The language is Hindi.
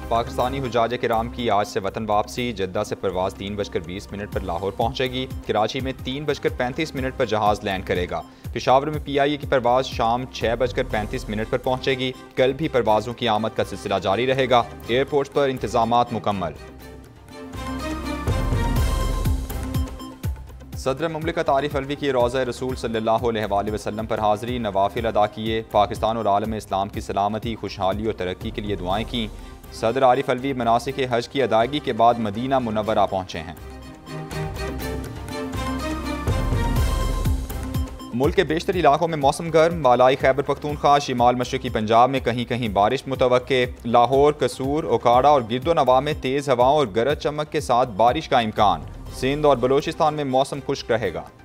पाकिस्तानी हुज्जाज किराम की आज से वतन वापसी। जद्दा से परवाज़ 3:20 पर लाहौर पहुंचेगी। कराची में 3:35 पर जहाज़ लैंड करेगा। पेशावर में PIA की परवाज़ शाम 6:35 पर पहुंचेगी। कल भी परवाज़ों की आमद का सिलसिला जारी रहेगा। एयरपोर्ट पर इंतजामात मुकम्मल। सदर मुमलिकत आरिफ अलवी की रोज़ा रसूल सल्लल्लाहु अलैहि वसल्लम पर हाज़री, नवाफिल अदा किए। पाकिस्तान और आलम इस्लाम की सलामती, खुशहाली और तरक्की के लिए दुआएं की। सदर आरिफ अलवी मनासिक हज की अदायगी के बाद मदीना मुनव्वरा पहुँचे हैं। मुल्क के बेशतर इलाकों में मौसम गर्म। बालाई खैबर पख्तूनख्वा, शिमाल मशरकी पंजाब में कहीं कहीं बारिश मुतवक्के। लाहौर, कसूर, ओकाड़ा और गिरदोनवा में तेज़ हवाओं और गरज चमक के साथ बारिश का इम्कान। सिंध और बलोचिस्तान में मौसम खुश्क रहेगा।